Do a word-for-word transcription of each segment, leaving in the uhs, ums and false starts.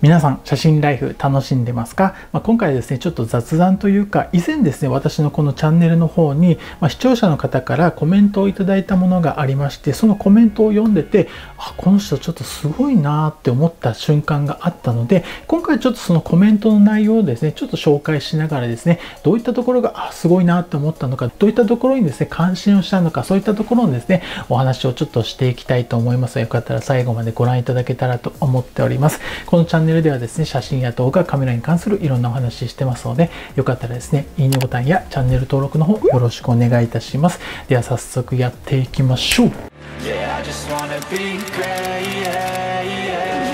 皆さん、写真ライフ楽しんでますか？まあ、今回はですね、ちょっと雑談というか、以前ですね、私のこのチャンネルの方に、まあ、視聴者の方からコメントをいただいたものがありまして、そのコメントを読んでて、あ、この人ちょっとすごいなーって思った瞬間があったので、今回ちょっとそのコメントの内容をですね、ちょっと紹介しながらですね、どういったところが、あ、すごいなって思ったのか、どういったところにですね、関心をしたのか、そういったところをですね、お話をちょっとしていきたいと思います。よかったら最後までご覧いただけたらと思っております。このチャンネルではですね、写真や動画、カメラに関するいろんなお話してますので、よかったらですね、いいねボタンやチャンネル登録の方よろしくお願いいたします。では早速やっていきましょう。Yeah, I just wanna be great, yeah, yeah.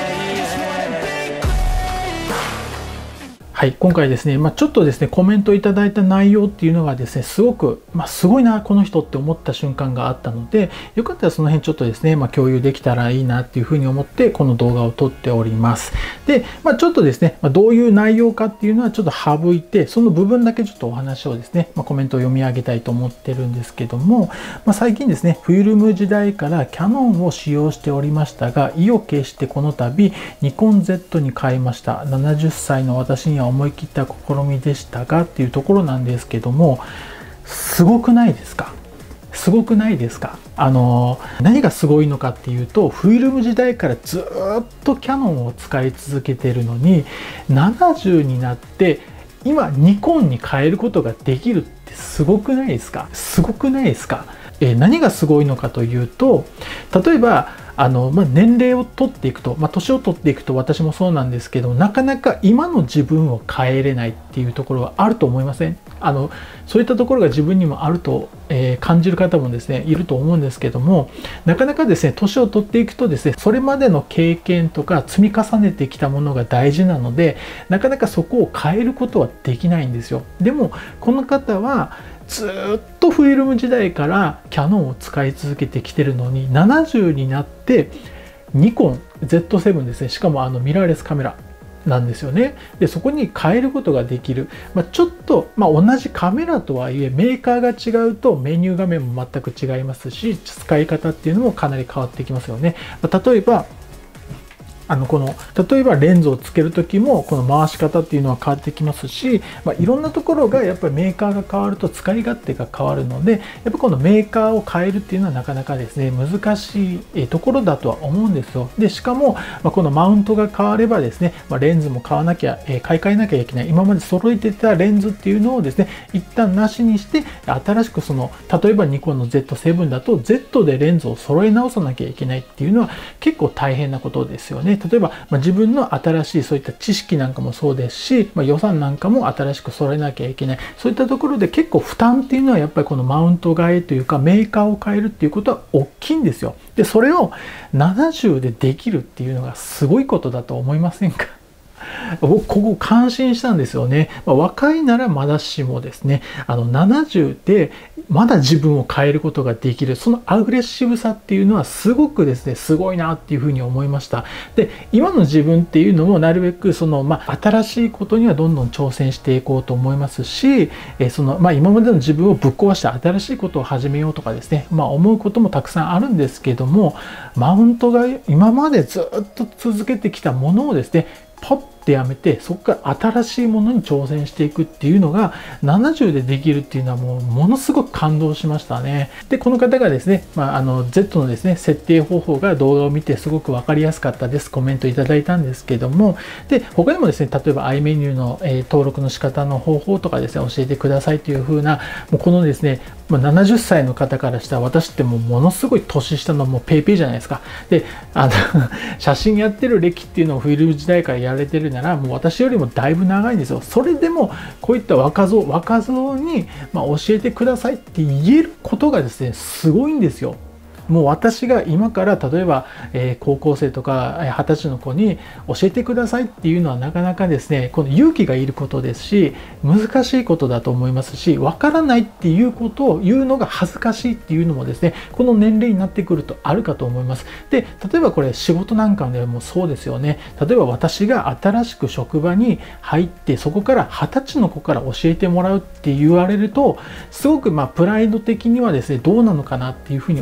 はい、今回ですね、まあ、ちょっとですね、コメントいただいた内容っていうのがですね、すごく、まあ、すごいな、この人って思った瞬間があったので、よかったらその辺ちょっとですね、まあ、共有できたらいいなっていうふうに思って、この動画を撮っております。で、まあ、ちょっとですね、まあ、どういう内容かっていうのはちょっと省いて、その部分だけちょっとお話をですね、まあ、コメントを読み上げたいと思ってるんですけども、まあ、最近ですね、フィルム時代からキヤノンを使用しておりましたが、意を決してこの度、ニコン ゼット に変えました。ななじゅっさいの私には思い切った試みでしたがっていうところなんですけども、すごくないですか？すごくないですか？あの何がすごいのかっていうと、フィルム時代からずっとキヤノンを使い続けているのに、ななじゅうになって今ニコンに変えることができるってすごくないですか？すごくないですか？えー、何がすごいのかというと、例えばあの、まあ、年齢を取っていくと、まあ、年を取っていくと私もそうなんですけど、なかなか今の自分を変えれないっていうところはあると思いません？あのそういったところが自分にもあると、えー、感じる方もですねいると思うんですけども、なかなかですね年を取っていくとですね、それまでの経験とか積み重ねてきたものが大事なので、なかなかそこを変えることはできないんですよ。でもこの方はずっとフィルム時代からキヤノンを使い続けてきてるのに、ななじゅうになってニコン ゼットセブン ですね、しかもあのミラーレスカメラなんですよね。でそこに変えることができる、まあ、ちょっと、まあ、同じカメラとはいえメーカーが違うとメニュー画面も全く違いますし、使い方っていうのもかなり変わってきますよね。まあ、例えばあのこの例えばレンズをつける時もこの回し方っていうのは変わってきますし、まあ、いろんなところがやっぱりメーカーが変わると使い勝手が変わるので、やっぱこのメーカーを変えるっていうのはなかなかですね難しいところだとは思うんですよ。でしかも、まあ、このマウントが変わればですね、まあ、レンズも買わなきゃ、えー、買い替えなきゃいけない、今まで揃えてたレンズっていうのをですね一旦なしにして、新しくその例えばニコンの ゼットセブン だと Z でレンズを揃え直さなきゃいけないっていうのは結構大変なことですよね。例えば、まあ、自分の新しいそういった知識なんかもそうですし、まあ、予算なんかも新しく揃えなきゃいけない、そういったところで結構負担っていうのはやっぱりこのマウント替えというかメーカーを変えるっていうことは大きいんですよ。でそれをななじゅうでできるっていうのがすごいことだと思いませんか？僕ここ感心したんですよね。まあ、若いならまだしもですね、あのななじゅうでまだ自分を変えることができる、そのアグレッシブさっていうのはすごくですねすごいなっていうふうに思いました。で今の自分っていうのもなるべくその、まあ、新しいことにはどんどん挑戦していこうと思いますし、えその、まあ、今までの自分をぶっ壊して新しいことを始めようとかですね、まあ、思うこともたくさんあるんですけども、マウントが今までずっと続けてきたものをですねポッてやめて、そこから新しいものに挑戦していくっていうのがななじゅうでできるっていうのはもうものすごく感動しましたね。でこの方がですね、まあ、あの Z のですね設定方法が動画を見てすごく分かりやすかったです、コメントいただいたんですけども、で他にもですね例えば アイメニュー の、えー、登録の仕方の方法とかですね教えてくださいという風な、もうこのですね、まあ、ななじゅっさいの方からしたら私ってもうものすごい年下のもうペイペイじゃないですか。であの写真やってる歴っていうのをフィルム時代からやれてるならもう私よりもだいぶ長いんですよ。それでもこういった若造若造に、まあ、教えてくださいって言えることがですねすごいんですよ。もう私が今から例えば、えー、高校生とかはたちの子に教えてくださいっていうのはなかなかですねこの勇気がいることですし、難しいことだと思いますし、わからないっていうことを言うのが恥ずかしいっていうのもですねこの年齢になってくるとあるかと思います。で例えばこれ仕事なんかでもそうですよね。例えば私が新しく職場に入ってそこからはたちの子から教えてもらうって言われるとすごくまあプライド的にはですねどうなのかなっていうふうに思うし、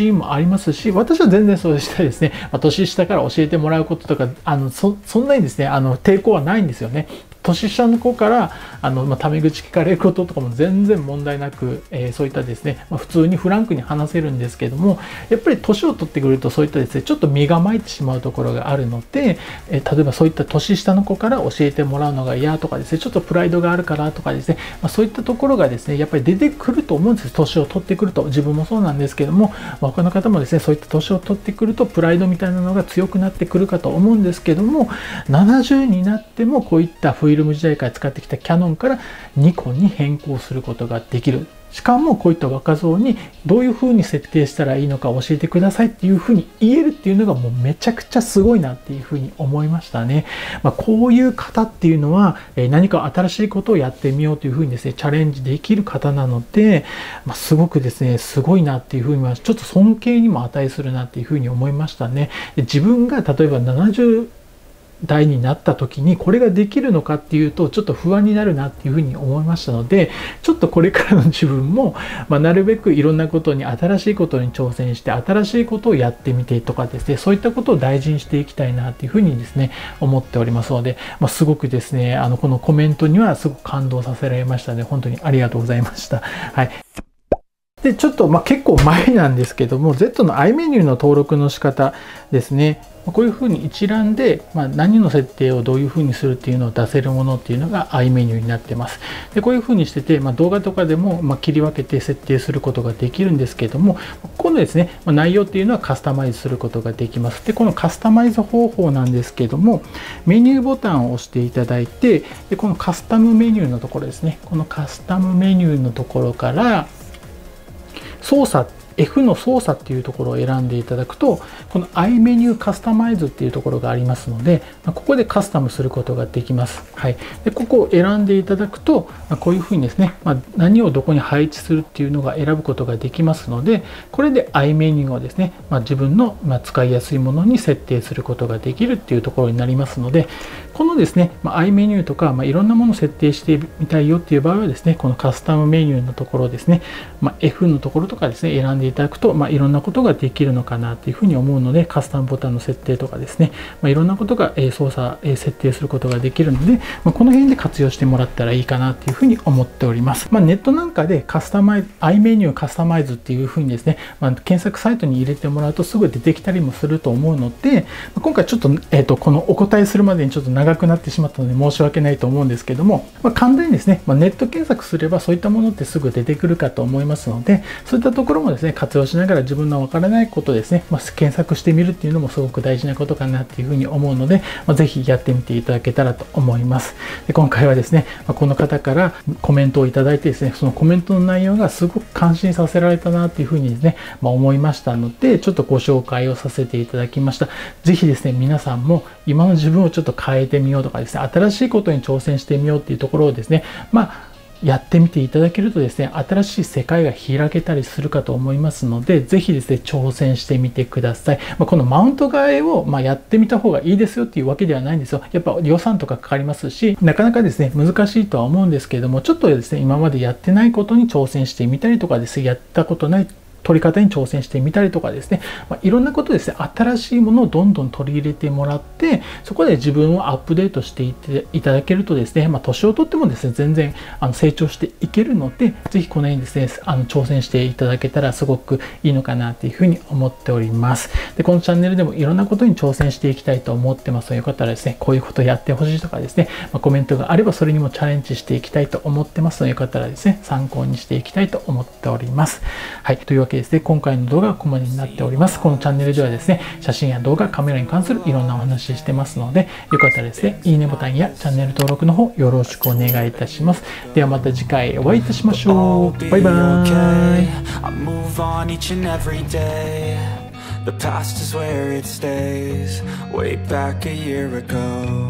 シーンもありますし、私は全然そうしたですね、まあ、年下から教えてもらうこととか、あの、そ、そんなにですね、あの、抵抗はないんですよね。年下の子からあの、まあ、タメ口聞かれることとかも全然問題なく、えー、そういったですね、まあ、普通にフランクに話せるんですけども、やっぱり年を取ってくるとそういったですね、ちょっと身構えてしまうところがあるので、えー、例えばそういった年下の子から教えてもらうのが嫌とかですね、ちょっとプライドがあるからとかですね、まあ、そういったところがですね、やっぱり出てくると思うんです。年を取ってくると。自分もそうなんですけども、まあ、他の方もですね、そういった年を取ってくるとプライドみたいなのが強くなってくるかと思うんですけども、ななじゅうになってもこういったフィルム時代から使ってきたキヤノンからニコンに変更することができる。しかもこういった画像にどういう風に設定したらいいのか教えてくださいっていう風に言えるっていうのがもうめちゃくちゃすごいなっていう風に思いましたね。まあ、こういう方っていうのは何か新しいことをやってみようという風にですね、チャレンジできる方なので、まあ、すごくですね、すごいなっていう風にはちょっと尊敬にも値するなっていう風に思いましたね。で自分が例えばななじゅう代になった時にこれができるのかっていうとちょっと不安になるなっていうふうに思いましたので、ちょっとこれからの自分も、まあ、なるべくいろんなことに新しいことに挑戦して新しいことをやってみてとかですね、そういったことを大事にしていきたいなっていうふうにですね思っておりますので、まあ、すごくですねあのこのコメントにはすごく感動させられましたので、本当にありがとうございました。はい。でちょっとまあ結構前なんですけども、 Z の アイ メニューの登録の仕方ですね、こういうふうに一覧で、まあ、何の設定をどういうふうにするっていうのを出せるものっていうのが アイ メニューになってます。でこういうふうにしてて、まあ、動画とかでもまあ切り分けて設定することができるんですけども、今度ですね、まあ、内容っていうのはカスタマイズすることができます。でこのカスタマイズ方法なんですけども、メニューボタンを押していただいて、でこのカスタムメニューのところですね、このカスタムメニューのところから操作、F の操作っていうところを選んでいただくと、この アイ メニューカスタマイズっていうところがありますので、ここでカスタムすることができます。はい。で、ここを選んでいただくと、こういうふうにですね、まあ、何をどこに配置するっていうのが選ぶことができますので、これで アイ メニューをですね、まあ、自分の使いやすいものに設定することができるっていうところになりますので、このですね、まあ、アイ メニューとか、まあ、いろんなものを設定してみたいよっていう場合はですね、このカスタムメニューのところですね、まあ、F のところとかですね、選んでいただくと、まあ、いろんなことができるのかなっていうふうに思うので、カスタムボタンの設定とかですね、まあ、いろんなことが操作、設定することができるので、まあ、この辺で活用してもらったらいいかなっていうふうに思っております。まあ、ネットなんかでカスタマイズ、アイ メニューカスタマイズっていうふうにですね、まあ、検索サイトに入れてもらうとすぐ出てきたりもすると思うので、今回ちょっと、えっと、このお答えするまでにちょっと長くなってしまったので申し訳ないと思うんですけども、まあ、簡単にですね、まあ、ネット検索すればそういったものってすぐ出てくるかと思いますので、そういったところもですね、活用しながら自分のわからないことですね、まあ、検索してみるっていうのもすごく大事なことかなっていうふうに思うので、まあ、ぜひやってみていただけたらと思います。で今回はですね、まあ、この方からコメントをいただいてですね、そのコメントの内容がすごく感心させられたなっていうふうにですね、まあ、思いましたので、ちょっとご紹介をさせていただきました。ぜひですね、皆さんも今の自分をちょっと変えてみようとかですね、新しいことに挑戦してみようっていうところをですね、まあやってみていただけるとですね、新しい世界が開けたりするかと思いますので、ぜひですね、挑戦してみてください。まあ、このマウント替えを、まあ、やってみた方がいいですよっていうわけではないんですよ。やっぱ予算とかかかりますし、なかなかですね、難しいとは思うんですけれども、ちょっとですね、今までやってないことに挑戦してみたりとかですね、やったことない取り方に挑戦してみたりとかですね、まあ、いろんなことですね、新しいものをどんどん取り入れてもらって、そこで自分をアップデートしていっていただけるとですね、まあ、年を取ってもですね、全然あの成長していけるので、ぜひこのようにですね、あの挑戦していただけたらすごくいいのかなっていうふうに思っております。で、このチャンネルでもいろんなことに挑戦していきたいと思ってますので、よかったらですね、こういうことやってほしいとかですね、まあ、コメントがあればそれにもチャレンジしていきたいと思ってますので、よかったらですね、参考にしていきたいと思っております。はい、というわけでですね、今回の動画はここまでになっております。このチャンネルではですね、写真や動画、カメラに関するいろんなお話してますので、よかったらですね、いいねボタンやチャンネル登録の方よろしくお願いいたします。ではまた次回お会いいたしましょう。バイバーイ。The past is where it stays, way back a year ago.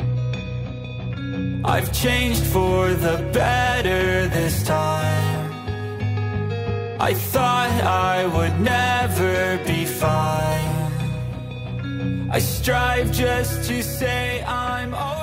I've changed for the better this time. I thought I would never be fine. I strive just to say I'm okay.